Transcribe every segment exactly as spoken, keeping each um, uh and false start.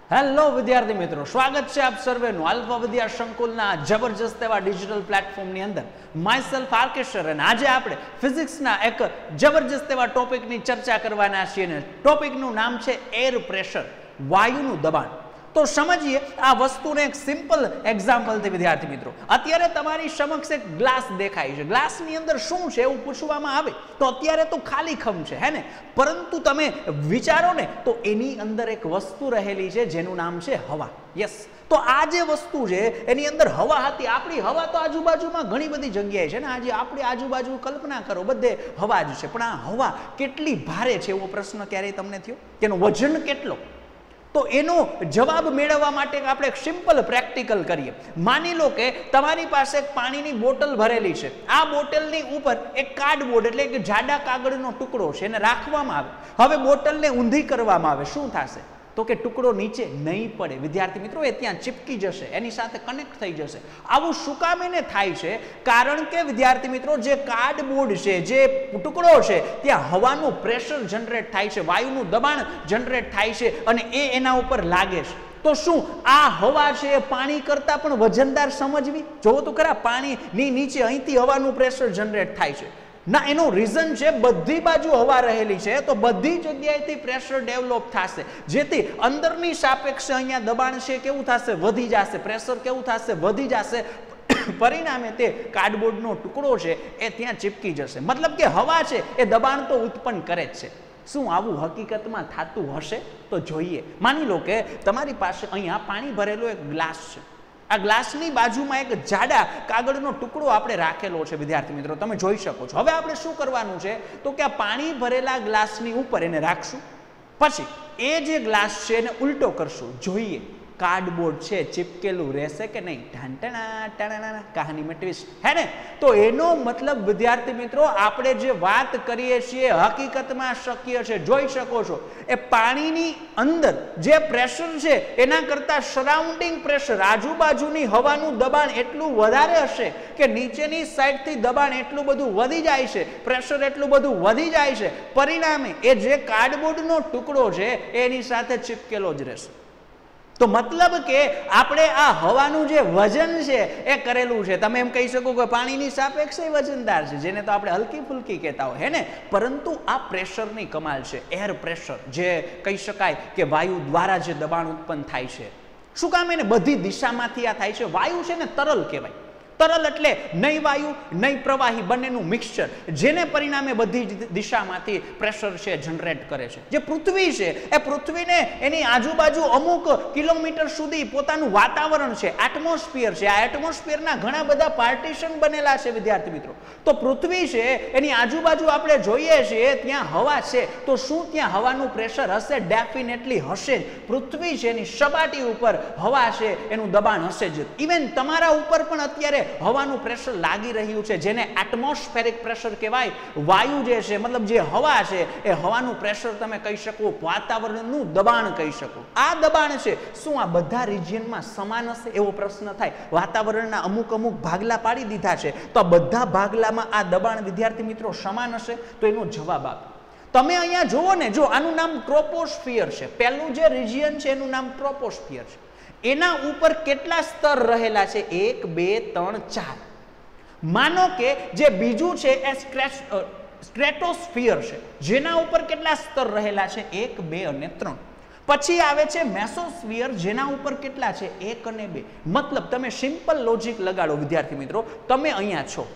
Hello વિદ્યાર્થી મિત્રો, સ્વાગત છે આપ સર્વેનું આલ્ફા વિદ્યા સંકુલના જબરજસ્ત એવા ડિજિટલ પ્લેટફોર્મની અંદર. માયસેલ્ફ આર્કેસ્ટર, અને આજે આપણે ફિઝિક્સના એક જબરજસ્ત એવા ટોપિકની ચર્ચા કરવાના છીએ ને ટોપિકનું નામ છે એર પ્રેશર, વાયુનું દબાણ. તો સમજીએ આ વસ્તુને એક સિમ્પલ એક્ઝામ્પલથી વિદ્યાર્થી મિત્રો. અત્યારે તમારી સમક્ષ એક ગ્લાસ દેખાય છે, ગ્લાસની અંદર શું છે એવું પૂછવામાં આવે તો અત્યારે તો ખાલી ખમ છે હે ને, પરંતુ તમે વિચારો ને તો એની અંદર એક વસ્તુ રહેલી છે જેનું નામ છે હવા. યસ, તો આ જે વસ્તુ છે એની અંદર હવા હતી. આપણી હવા તો આજુબાજુમાં ઘણી બધી જગ્યાએ છે ને, આજે આપણી આજુબાજુ કલ્પના કરો બધે હવા જ છે, પણ આ હવા કેટલી ભારે છે એવો પ્રશ્ન ક્યારેય તમને થયો? તેનો વજન કેટલો? તો એનો જવાબ મેળવવા માટે આપણે એક સિમ્પલ પ્રેક્ટિકલ કરીએ. માની લો કે તમારી પાસે એક પાણીની બોટલ ભરેલી છે. આ બોટલની ઉપર એક કાર્ડબોર્ડ એટલે કે જાડા કાગળનો ટુકડો છે, એને રાખવામાં આવે. હવે બોટલને ઊંધી કરવામાં આવે, શું થશે? તો કે ટુકડો નીચે નહીં પડે વિદ્યાર્થી મિત્રો, એ ત્યાં ચીપકી જશે, એની સાથે કનેક્ટ થઈ જશે. આવું શું કામ એને થાય છે? કારણ કે વિદ્યાર્થી મિત્રો, જે કાર્ડબોર્ડ છે, જે ટુકડો છે, ત્યાં હવાનું પ્રેશર જનરેટ થાય છે, વાયુનું દબાણ જનરેટ થાય છે અને એ એના ઉપર લાગે છે. તો શું આ હવા છે એ પાણી કરતાં પણ વજનદાર સમજવી? જોવો તો ખરા, પાણીની નીચે અહીંથી હવાનું પ્રેશર જનરેટ થાય છે ના, એનું રીઝન છે બધી બાજુ હવા રહેલી છે, તો બધી જગ્યાએથી પ્રેશર ડેવલપ થશે, જેથી અંદરની સાપેક્ષે અહીંયા દબાણ છે કેવું થશે? વધી જશે. પ્રેશર કેવું થશે? વધી જશે. પરિણામે તે કાર્ડબોર્ડનો ટુકડો છે એ ત્યાં ચીપકી જશે. મતલબ કે હવા છે એ દબાણ તો ઉત્પન્ન કરે જ છે. શું આવું હકીકતમાં થતું હશે? તો જોઈએ. માની લો કે તમારી પાસે અહીંયા પાણી ભરેલો એક ગ્લાસ છે. આ ગ્લાસની બાજુમાં એક જાડા કાગળનો ટુકડો આપણે રાખેલો છે વિદ્યાર્થી મિત્રો, તમે જોઈ શકો છો. હવે આપણે શું કરવાનું છે તો કે આ પાણી ભરેલા ગ્લાસની ઉપર એને રાખશું, પછી એ જે ગ્લાસ છે એને ઉલટો કરશું. જોઈએ કાર્ડબોર્ડ છે ચીપકેલું રહેશે કે નહીં. ઢાંટણા ટાણા કહાનીમાં ટ્વિસ્ટ હે ને. તો એનો મતલબ વિદ્યાર્થી મિત્રો, આપણે જે વાત કરીએ છીએ હકીકતમાં શક્ય છે. જોઈ શકો છો એ પાણીની અંદર જે પ્રેશર છે એના કરતાં સરાઉન્ડિંગ પ્રેશર, આજુબાજુની હવાનું દબાણ એટલું વધારે હશે કે નીચેની સાઈડથી દબાણ એટલું બધું વધી જાય છે, પ્રેશર એટલું બધું વધી જાય છે. પરિણામે એ જે કાર્ડબોર્ડનો ટુકડો છે એની સાથે ચીપકેલો જ રહેશે. તો મતલબ કે આપણે આ હવાનું જે વજન છે એ કરેલું છે. તમે એમ કહી શકો કે પાણીની સાપેક્ષે વજનદાર છે, જેને તો આપણે હલકી ફુલકી કહેતા હોય હે ને, પરંતુ આ પ્રેશરની કમાલ છે. એર પ્રેશર, જે કહી શકાય કે વાયુ દ્વારા જે દબાણ ઉત્પન્ન થાય છે. શું કામ? એને બધી દિશામાંથી આ થાય છે. વાયુ છે ને તરલ કહેવાય. તરલ એટલે નહીં વાયુ નહીં પ્રવાહી, બંનેનું મિક્સચર, જેને પરિણામે બધી દિશામાંથી પ્રેશર છે જનરેટ કરે છે. જે પૃથ્વી છે એ પૃથ્વીને એની આજુબાજુ અમુક કિલોમીટર સુધી પોતાનું વાતાવરણ છે, એટમોસ્ફિયર છે. આ એટમોસ્ફિયરના ઘણા બધા પાર્ટીશન બનેલા છે વિદ્યાર્થી મિત્રો. તો પૃથ્વી છે એની આજુબાજુ આપણે જોઈએ છીએ ત્યાં હવા છે, તો શું ત્યાં હવાનું પ્રેશર હશે? ડેફિનેટલી હશે જ. પૃથ્વી છે એની સપાટી ઉપર હવા છે એનું દબાણ હશે જ. ઇવન તમારા ઉપર પણ અત્યારે હવાનું પ્રેશર લાગી રહ્યું છે, જેને એટમોસ્ફેરિક પ્રેશર કહેવાય. વાયુ જે છે, મતલબ જે હવા છે એ હવાનું પ્રેશર તમે કહી શકો, વાતાવરણનું દબાણ કહી શકો. આ દબાણ છે શું આ બધા રિજિયનમાં સમાન હશે એવો પ્રશ્ન થાય. વાતાવરણના અમુક અમુક ભાગલા પાડી દીધા છે, તો આ બધા ભાગલામાં આ દબાણ વિદ્યાર્થી મિત્રો સમાન હશે? તો એનો જવાબ આપો. તમે અહીંયા જુઓ ને, જો આનું નામ ટ્રોપોસ્ફિયર છે, પહેલું જે રિજિયન છે એનું નામ ટ્રોપોસ્ફિયર છે. એના ઉપર કેટલા સ્તર રહેલા છે? એક, બે, ત્રણ, ચાર. માનો કે જે બીજું છે એ સ્ટ્રેટોસ્ફિયર છે, જેના ઉપર કેટલા સ્તર રહેલા છે? એક, બે અને ત્રણ. પછી આવે છે મેસોસ્ફિયર, જેના ઉપર કેટલા છે? એક અને બે. મતલબ તમે સિમ્પલ લોજિક લગાડો વિદ્યાર્થી મિત્રો. તમે અહીંયા છો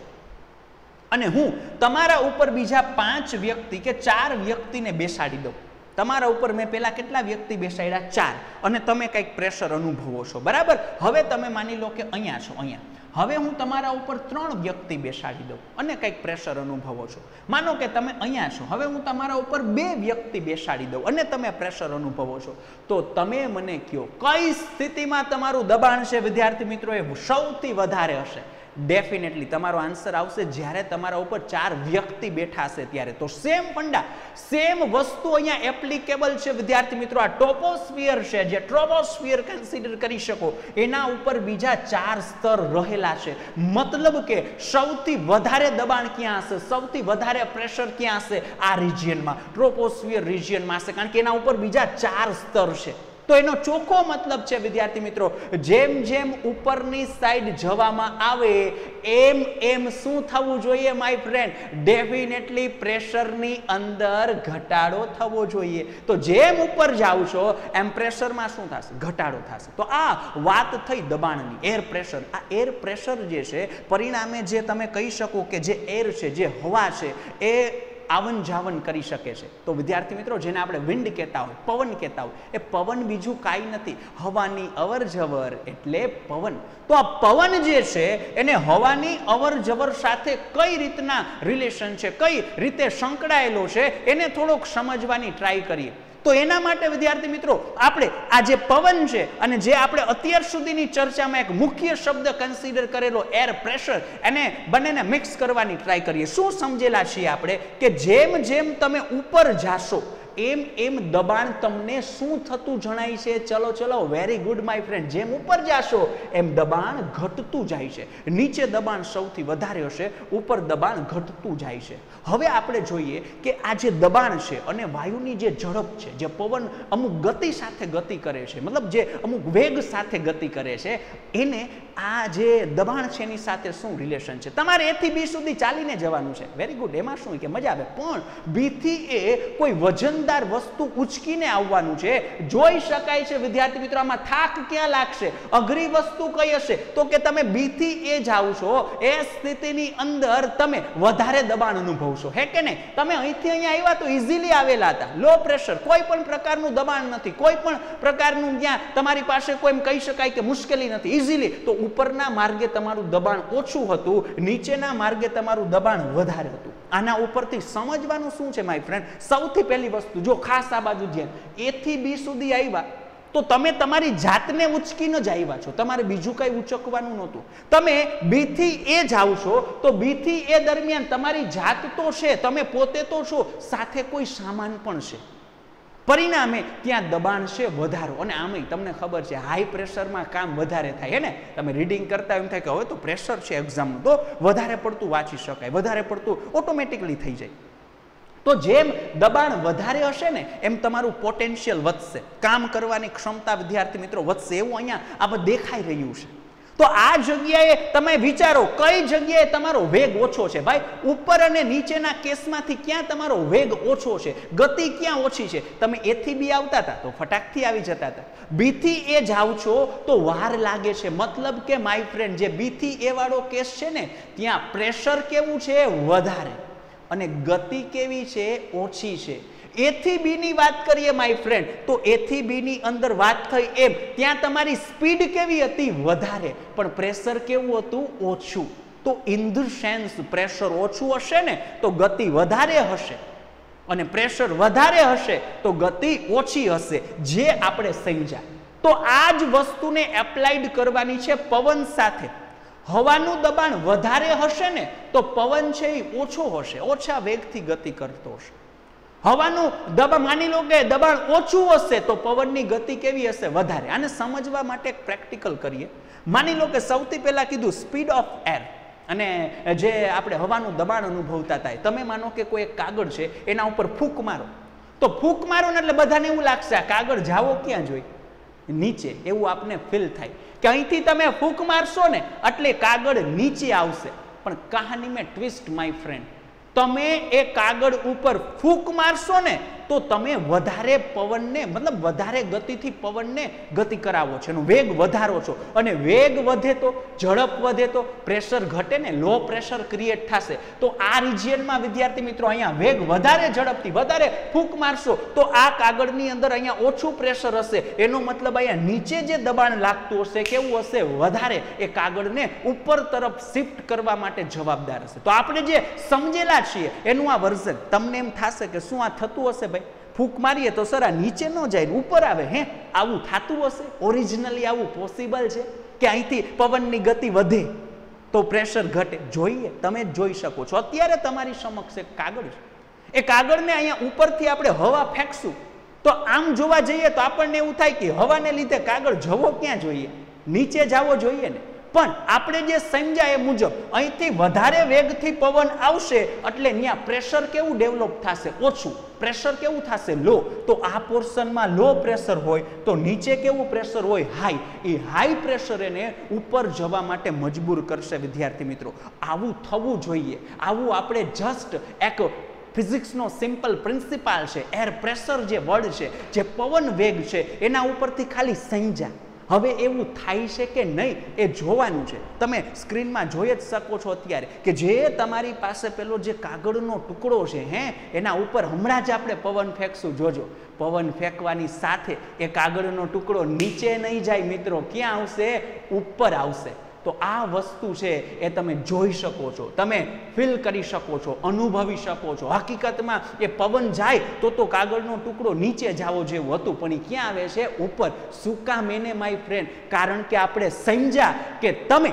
અને હું તમારા ઉપર બીજા પાંચ વ્યક્તિ કે ચાર વ્યક્તિને બેસાડી દઉં. તમારા ઉપર મેં પેલા કેટલા વ્યક્તિ બેસાડ્યા? ચાર. અને તમે કંઈક પ્રેશર અનુભવો છો, બરાબર? હવે તમે માની લો કે અહીંયા છો, અહીંયા. હવે હું તમારા ઉપર ત્રણ વ્યક્તિ બેસાડી દઉં અને કંઈક પ્રેશર અનુભવો છો. માનો કે તમે અહીંયા છો, હવે હું તમારા ઉપર બે વ્યક્તિ બેસાડી દઉં અને તમે પ્રેશર અનુભવો છો. તો તમે મને કહો કઈ સ્થિતિમાં તમારું દબાણ છે વિદ્યાર્થી મિત્રો એ સૌથી વધારે હશે? ડેફિનેટલી તમારો આન્સર આવશે જ્યારે તમારા ઉપર ચાર વ્યક્તિ બેઠા હશે ત્યારે. તો સેમ ફંડા, સેમ વસ્તુ અહીંયા એપ્લિકેબલ છે વિદ્યાર્થી મિત્રો. આ ટોપોસ્ફિયર છે, જે ટ્રોપોસ્ફિયર કન્સિડર કરી શકો, એના ઉપર બીજા ચાર સ્તર રહેલા છે. મતલબ કે સૌથી વધારે દબાણ ક્યાં હશે? સૌથી વધારે પ્રેશર ક્યાં હશે? આ રિજિયનમાં, ટ્રોપોસ્ફિયર રિજિયનમાં હશે, કારણ કે એના ઉપર બીજા ચાર સ્તર છે. તો એનો ચોખ્ખો મતલબ છે વિદ્યાર્થી મિત્રો, જેમ જેમ ઉપરની સાઈડ જવામાં આવે એમ એમ શું થવું જોઈએ માય ફ્રેન્ડ? ડેફિનેટલી પ્રેશરની અંદર ઘટાડો થવો જોઈએ. તો જેમ ઉપર જાવ છો એમ પ્રેશરમાં શું થશે? ઘટાડો થશે. તો આ વાત થઈ દબાણની, એર પ્રેશર. આ એર પ્રેશર જે છે પરિણામે જે તમે કહી શકો કે જે એર છે, જે હવા છે એ આવન જાવન કરી શકે છે. તો વિદ્યાર્થી મિત્રો, જેને આપણે વિન્ડ કહેતા હોય, પવન કહેતા હોય, એ પવન બીજું કાંઈ નથી, હવાની અવર જવર એટલે પવન. તો આ પવન જે છે એને હવાની અવર જવર સાથે કઈ રીતના રિલેશન છે, કઈ રીતે સંકળાયેલો છે એને થોડોક સમજવાની ટ્રાય કરીએ. તો એના માટે વિદ્યાર્થી મિત્રો આપણે આ જે પવન છે અને જે આપણે અત્યાર સુધીની ચર્ચામાં એક મુખ્ય શબ્દ કન્સિડર કરેલો એર પ્રેશર, એને બંનેને મિક્સ કરવાની ટ્રાય કરીએ. શું સમજેલા છીએ આપણે કે જેમ જેમ તમે ઉપર જાશો એમ એમ દબાણ તમને શું થતું જણાય છે? ચલો ચલો વેરી ગુડ માય ફ્રેન્ડ. જેમ ઉપર જાશો એમ દબાણ ઘટતું જાય છે. નીચે દબાણ સૌથી વધારે હશે, ઉપર દબાણ ઘટતું જાય છે. હવે આપણે જોઈએ કે આ જે દબાણ છે અને વાયુની જે ઝડપ છે, જે પવન અમુક ગતિ સાથે ગતિ કરે છે, મતલબ જે અમુક વેગ સાથે ગતિ કરે છે, એને આ જે દબાણ છે એની સાથે શું રિલેશન છે? તમારે એ થી બી સુધી ચાલીને જવાનું છે, વેરી ગુડ, એમાં શું કે મજા આવે. પણ બી થી એ કોઈ વજનદાર વસ્તુ ઉચકીને આવવાનું છે. જોઈ શકાય છે વિદ્યાર્થી મિત્રો, આમાં થાક ક્યાં લાગશે? અઘરી વસ્તુ કઈ હશે? તો કે તમે બી થી એ જાવ છો એ સ્થિતિની અંદર તમે વધારે દબાણ અનુભવશો, હે કે નહીં? તમે અહીંથી અહીંયા આવ્યા તો ઇઝીલી આવેલા હતા, લો પ્રેશર, કોઈ પણ પ્રકારનું દબાણ નથી, કોઈ પણ પ્રકારનું ત્યાં તમારી પાસે કોઈ એમ કહી શકાય કે મુશ્કેલી નથી, ઇઝીલી. તો ઉપરના માર્ગે તમારું દબાણ ઓછું હતું, નીચેના માર્ગે તમારું દબાણ વધારે હતું. આના ઉપરથી સમજવાનું શું છે માય ફ્રેન્ડ? સૌથી પહેલી વસ્તુ, જો ખાસ આ બાજુ ધ્યાન, એ થી બી સુધી આવ્યા તો તમે તમારી જાતને ઉચકીને જ આવ્યા છો, તમારે બીજું કઈ ઉચકવાનું નહોતું. તમે બી થી એ જાવ છો તો બી થી એ દરમિયાન તમારી જાત તો છે, તમે પોતે તો છો, સાથે કોઈ સામાન પણ છે. પરિણામે ત્યાં દબાણ છે વધારો. અને આમે તમને ખબર છે હાઈ પ્રેશરમાં કામ વધારે થાય, હે ને? તમે રીડિંગ કરતા એમ થાય કે હવે તો પ્રેશર છે એક્ઝામનું, તો વધારે પડતું વાંચી શકાય, વધારે પડતું ઓટોમેટિકલી થઈ જાય. તો જેમ દબાણ વધારે હશે ને એમ તમારું પોટેન્શિયલ વધશે, કામ કરવાની ક્ષમતા વિદ્યાર્થી મિત્રો વધશે, એવું અહીંયા આપણે દેખાઈ રહ્યું છે. તો આ જગ્યાએ તમે વિચારો કઈ જગ્યાએ તમારો વેગ ઓછો છે? ભાઈ ઉપર અને નીચેના કેસમાંથી ક્યાં તમારો વેગ ઓછો છે? ગતિ ક્યાં ઓછી છે? તમે એ થી બી આવતા હતા તો ફટાકથી આવી જતા હતા, બી થી એ જાવ છો તો વાર લાગે છે. મતલબ કે માય ફ્રેન્ડ, જે બી થી એ વાળો કેસ છે ને ત્યાં પ્રેશર કેવું છે? વધારે, અને ગતિ કેવી છે? ઓછી છે. એ થી બી ની વાત કરીએ માય ફ્રેન્ડ, તો એ થી બી ની અંદર વાત થઈ એમ ત્યાં તમારી સ્પીડ કેવી હતી? વધારે, પણ પ્રેશર કેવું હતું? ઓછું. તો ઇન ધ સેન્સ પ્રેશર ઓછું હશે ને તો ગતિ વધારે હશે, અને પ્રેશર વધારે હશે તો ગતિ ઓછી હશે, જે આપણે સમજ્યા. તો આ જ વસ્તુને એપ્લાઇડ કરવાની છે પવન સાથે. હવાનું દબાણ વધારે હશે ને તો પવન છે એ ઓછો હશે, ઓછા વેગથી ગતિ કરતો હશે. હવાનું દબાણ, માની લો કે દબાણ ઓછું હશે તો પવનની ગતિ કેવી હશે? વધારે. આને સમજવા માટે એક પ્રેક્ટિકલ કરીએ. માની લો કે સૌથી પહેલા કીધું સ્પીડ ઓફ એર, અને જે આપણે હવાનું દબાણ અનુભવતા હતા, તમે માનો કે કોઈ એક કાગળ છે એના ઉપર ફૂંક મારો, તો ફૂંક મારો ને એટલે બધાને એવું લાગશે આ કાગળ જાવો ક્યાં જોઈએ? નીચે. એવું આપને ફીલ થાય કે અહીંથી તમે ફૂંક મારશો ને એટલે કાગળ નીચે આવશે. પણ કહાનીમાં ટ્વિસ્ટ માય ફ્રેન્ડ, તમે એ કાગળ ઉપર ફૂંક મારશો ને તો તમે વધારે પવનને, મતલબ વધારે ગતિથી પવનને ગતિ કરાવો છો, એનો વેગ વધારો છો, અને વેગ વધે તો ઝડપ વધે તો પ્રેશર ઘટે ને, લો પ્રેશર ક્રિએટ થશે. તો આ રિજિયનમાં વિદ્યાર્થી મિત્રો અહીંયા વેગ વધારે ઝડપથી વધારે ફૂંક મારશો તો આ કાગળની અંદર અહીંયા ઓછું પ્રેશર હશે. એનો મતલબ અહીંયા નીચે જે દબાણ લાગતું હશે કેવું હશે? વધારે. એ કાગળને ઉપર તરફ શિફ્ટ કરવા માટે જવાબદાર હશે. તો આપણે જે સમજેલા છીએ એનું આ વર્ઝન. તમને એમ થશે કે શું આ થતું હશે? ભાઈ ફૂંક મારીએ તો સર આ નીચે ન જાય ઉપર આવે, હે આવું થતું હશે? ઓરિજિનલી આવું પોસિબલ છે કે અહીંથી પવનની ગતિ વધે તો પ્રેશર ઘટે? જોઈએ, તમે જ જોઈ શકો છો. અત્યારે તમારી સમક્ષ એક કાગળ છે, એ કાગળને અહીંયા ઉપરથી આપણે હવા ફેંકશું તો આમ જોવા જઈએ તો આપણને એવું થાય કે હવાને લીધે કાગળ જવો ક્યાં જોઈએ? નીચે જવો જોઈએ ને. પણ આપણે જે સમજ્યા એ મુજબ અહીંથી વધારે વેગથી પવન આવશે એટલે ત્યાં પ્રેશર કેવું ડેવલપ થશે? ઓછું. પ્રેશર કેવું થશે? લો. તો આ પોર્શનમાં લો પ્રેશર હોય તો નીચે કેવું પ્રેશર હોય? હાઈ. એ હાઈ પ્રેશર એને ઉપર જવા માટે મજબૂર કરશે વિદ્યાર્થી મિત્રો. આવું થવું જોઈએ. આવું આપણે જસ્ટ એક ફિઝિક્સનો સિમ્પલ પ્રિન્સિપાલ છે, એર પ્રેશર જે વર્ડ છે, જે પવન વેગ છે, એના ઉપરથી ખાલી સમજ્યા. હવે એવું થાય છે કે નહીં એ જોવાનું છે. તમે સ્ક્રીનમાં જોઈ જ શકો છો અત્યારે કે જે તમારી પાસે પેલો જે કાગળનો ટુકડો છે, હે એના ઉપર હમણાં જ આપણે પવન ફેંકશું. જોજો, પવન ફેંકવાની સાથે એ કાગળનો ટુકડો નીચે નહીં જાય મિત્રો. ક્યાં આવશે? ઉપર આવશે. તો આ વસ્તુ છે એ તમે જોઈ શકો છો, તમે ફીલ કરી શકો છો, અનુભવી શકો છો. હકીકતમાં એ પવન જાય તો તો કાગળનો ટુકડો નીચે જવો જેવું હતું, પણ એ ક્યાં આવે છે? ઉપર. શું કામ એને માય ફ્રેન્ડ? કારણ કે આપણે સમજ્યા કે તમે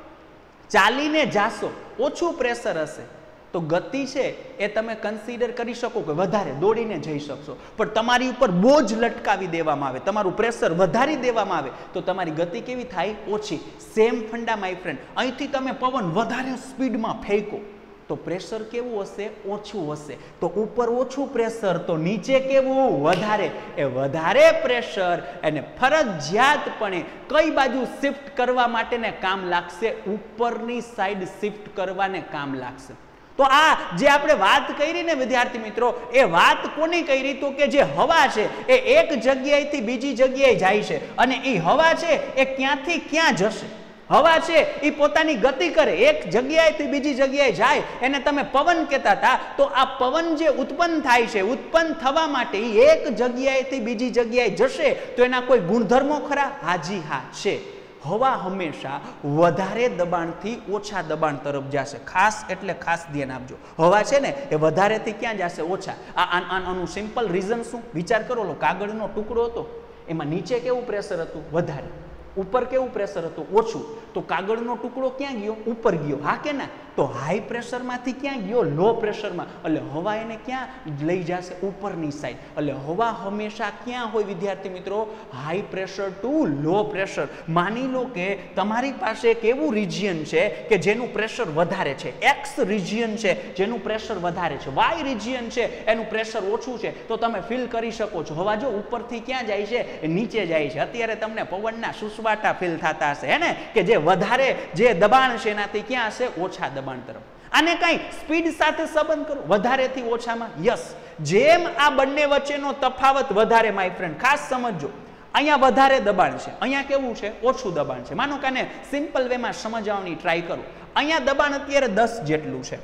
ચાલીને જાશો ઓછું પ્રેશર હશે તો ગતિ છે એ તમે કન્સિડર કરી શકો કે વધારે દોડીને જઈ શકશો, પણ તમારી ઉપર બોજ લટકાવી દેવામાં આવે, તમારું પ્રેશર વધારી દેવામાં આવે તો તમારી ગતિ કેવી થાય? ઓછી. Same funda my friend. અહીંથી તમે પવન વધારે સ્પીડમાં ફેંકો તો પ્રેશર કેવું હશે? ઓછું હશે. તો ઉપર ઓછું પ્રેશર તો નીચે કેવું? વધારે. એ વધારે પ્રેશર એને ફરજિયાતપણે કઈ બાજુ શિફ્ટ કરવા માટેને કામ લાગશે? ઉપરની સાઈડ શિફ્ટ કરવાને કામ લાગશે. તો આ જે આપણે વાત કરી ને વિદ્યાર્થી મિત્રો, એ વાત કોની કરી? તો કે જે હવા છે એ એક જગ્યાએથી બીજી જગ્યાએ જાય છે, અને એ હવા છે એ ક્યાંથી ક્યાં જશે? હવા છે એ પોતાની ગતિ કરે, એક જગ્યાએથી બીજી જગ્યાએ જાય, એને તમે પવન કહેતા હતા. તો આ પવન જે ઉત્પન્ન થાય છે, ઉત્પન્ન થવા માટે એ એક જગ્યાએથી બીજી જગ્યાએ જશે તો એના કોઈ ગુણધર્મો ખરા? હાજી હા છે. હવા હંમેશા વધારે દબાણથી ઓછા દબાણ તરફ જશે. ખાસ એટલે ખાસ ધ્યાન આપજો. હવા છે ને એ વધારેથી ક્યાં જશે? ઓછા. આ આનું સિમ્પલ રીઝન શું? વિચાર કરો. લો, કાગળનો ટુકડો હતો, એમાં નીચે કેવું પ્રેશર હતું? વધારે. ઉપર કેવું પ્રેશર હતું? ઓછું. તો કાગળનો ટુકડો ક્યાં ગયો? ઉપર ગયો. હા કે ના? તો હાઈ પ્રેશરમાંથી ક્યાં ગયો? લો પ્રેશરમાં. એટલે હવા એને ક્યાં લઈ જશે? ઉપરની સાઈડ. એટલે હવા હંમેશા ક્યાં હોય વિદ્યાર્થી મિત્રો? High pressure to low pressure. માની લો કે તમારી પાસે એક એવું રિજિયન છે કે જેનું પ્રેશર વધારે છે, એક્સ રિજિયન છે જેનું પ્રેશર વધારે છે, વાય રિજિયન છે એનું પ્રેશર ઓછું છે. તો તમે ફીલ કરી શકો છો હવા જો ઉપરથી ક્યાં જાય છે? નીચે જાય છે. અત્યારે તમને પવનના સુસવાટા ફીલ થતા હશે, હે ને? કે જે વધારે જે દબાણ છે એનાથી ક્યાં હશે? ઓછા દબાણ તરફ. આને કઈ સ્પીડ સાથે સંબંધ કરો, વધારેથી ઓછામાં. યસ, જેમ આ બંને વચ્ચેનો તફાવત વધારે માય ફ્રેન્ડ, ખાસ સમજજો. અહીંયા વધારે દબાણ છે, અહીંયા કેવું છે? ઓછું દબાણ છે. માનો કે આને સિમ્પલ વેમાં સમજાવવાની ટ્રાય કરો. અહીંયા દબાણ અત્યારે દસ જેટલું છે,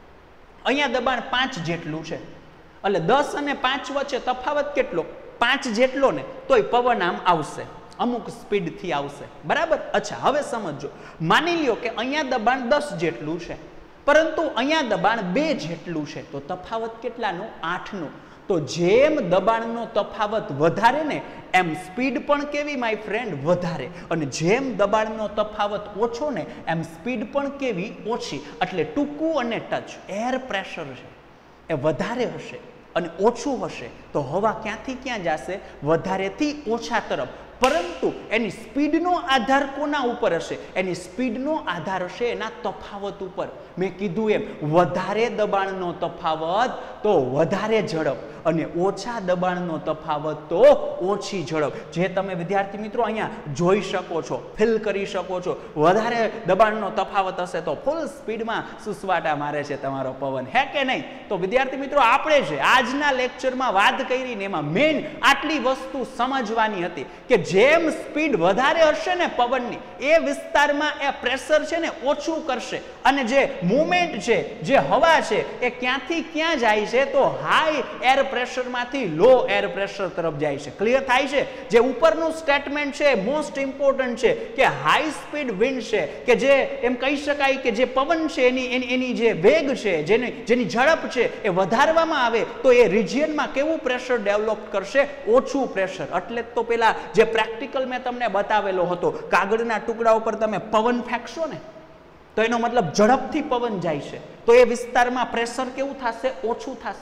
અહીંયા દબાણ પાંચ જેટલું છે. એટલે દસ અને પાંચ વચ્ચે તફાવત કેટલો? પાંચ જેટલો ને. તોય પવન આમ આવશે, અમુક સ્પીડથી આવશે. બરાબર? અચ્છા, હવે સમજો. માની લ્યો કે અહીંયા દબાણ દસ જેટલું છે, પરંતુ અહીંયા દબાણ બે જેટલું છે. તો તફાવત કેટલાનું? આઠનું. તો જેમ દબાણનો તફાવત વધારે ને એમ સ્પીડ પણ કેવી માય ફ્રેન્ડ? વધારે. અને જેમ દબાણનો તફાવત ઓછો ને એમ સ્પીડ પણ કેવી? ઓછી. એટલે ટૂંકું અને ટચ એર પ્રેશર છે એ વધારે હશે અને ઓછું હશે તો હવા ક્યાંથી ક્યાં જશે? વધારેથી ઓછા તરફ. પરંતુ એની સ્પીડનો આધાર કોના ઉપર હશે? એની સ્પીડનો આધાર હશે એના તફાવત ઉપર. મેં કીધું એમ, વધારે દબાણનો તફાવત તો વધારે ઝડપ, અને ઓછા દબાણનો તફાવત તો ઓછી ઝડપ. જે તમે વિદ્યાર્થી મિત્રો અહીંયા જોઈ શકો છો, ફીલ કરી શકો છો. વધારે દબાણનો તફાવત હશે તો ફૂલ સ્પીડમાં સુસવાટા મારે છે તમારો પવન, હે કે નહીં? તો વિદ્યાર્થી મિત્રો, આપણે છે આજના લેક્ચરમાં વાત કરીને એમાં મેઇન આટલી વસ્તુ સમજવાની હતી કે જેમ સ્પીડ વધારે હશે ને પવનની, એ વિસ્તારમાં એ પ્રેશર છે ને ઓછું કરશે, અને જે મુવમેન્ટ છે, જે હવા છે એ ક્યાંથી ક્યાં જાય છે? તો હાઈ એર પ્રેશરમાંથી લો એર પ્રેશર તરફ જાય છે. ક્લિયર થાય છે? જે ઉપરનું સ્ટેટમેન્ટ છે મોસ્ટ ઇમ્પોર્ટન્ટ છે કે હાઈ સ્પીડ વિન્ડ છે, કે જે એમ કહી શકાય કે જે પવન છે એની એની એની જે વેગ છે, જેની જેની ઝડપ છે એ વધારવામાં આવે તો એ રિજિયનમાં કેવું પ્રેશર ડેવલપ કરશે? ઓછું પ્રેશર. એટલે તો પેલા જે પ્રેક્ટિકલ મેં તમને બતાવેલો હતો, કાગળના ટુકડા ઉપર તમે પવન ફેંકશો ને તો એનો મતલબ ઝડપથી પવન જાય છે તો એ વિસ્તારમાં પ્રેશર કેવું થશે? ઓછું થશે.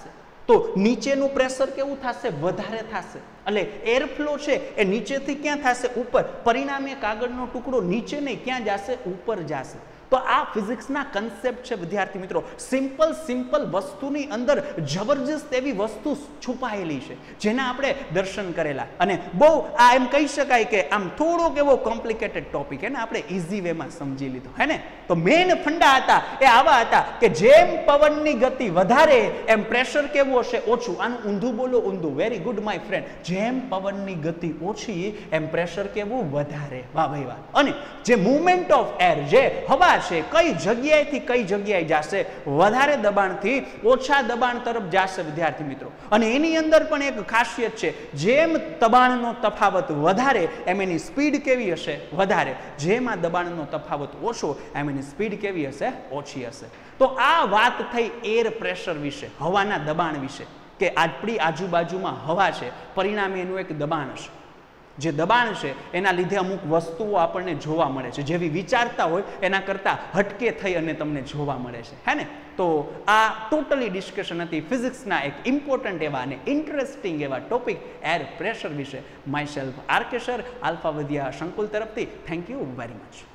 તો નીચેનું પ્રેશર કેવું થશે? વધારે થશે. એટલે એર ફ્લો છે એ નીચેથી ક્યાં થશે? ઉપર. પરિણામે કાગળનો ટુકડો નીચે નહીં, ક્યાં જશે? ઉપર જશે. તો આ ફિઝિક્સના કન્સેપ્ટ છે વિદ્યાર્થી મિત્રો. સિમ્પલ સિમ્પલ વસ્તુની અંદર જબરજસ્ત એવી વસ્તુ છુપાયેલી છે જેના આપણે દર્શન કરેલા. અને બહુ આ એમ કહી શકાય કે આમ થોડોક એવો કોમ્પ્લિકેટેડ ટોપિક હે ને, આપણે ઇઝી વેમાં સમજી લીધો હે ને. તો મેઇન ફંડા હતા એ આવા હતા કે જેમ પવનની ગતિ વધારે એમ પ્રેશર કેવું હશે? ઓછું. આનું ઊંધું બોલો, ઊંધું. Very good my friend. જેમ પવનની ગતિ ઓછી એમ પ્રેશર કેવું? વધારે. વાહ ભાઈ વાહ. અને જે મુવમેન્ટ ઓફ એર, જે હવા છે, કઈ જગ્યાએથી કઈ જગ્યાએ જશે? વધારે દબાણથી ઓછા દબાણ તરફ જશે વિદ્યાર્થી મિત્રો. અને એની અંદર પણ એક ખાસિયત છે, જેમ દબાણનો તફાવત વધારે એમ એની સ્પીડ કેવી હશે? વધારે. જેમ આ દબાણનો તફાવત ઓછો એમ એની સ્પીડ કેવી હશે? ઓછી હશે. તો આ વાત થઈ એર પ્રેશર વિશે, હવાના દબાણ વિશે, કે આપણી આજુબાજુમાં હવા છે, પરિણામે એનું એક દબાણ હશે. જે દબાણ છે એના લીધે અમુક વસ્તુઓ આપણને જોવા મળે છે, જેવી વિચારતા હોય એના કરતાં હટકે થઈ અને તમને જોવા મળે છે, હે ને. તો આ ટોટલી ડિસ્કશન હતી ફિઝિક્સના એક ઇમ્પોર્ટન્ટ એવા અને ઇન્ટરેસ્ટિંગ એવા ટોપિક એર પ્રેશર વિશે. Myself R K sir, Alpha Vidya Sankul તરફથી થેન્ક યુ વેરી મચ.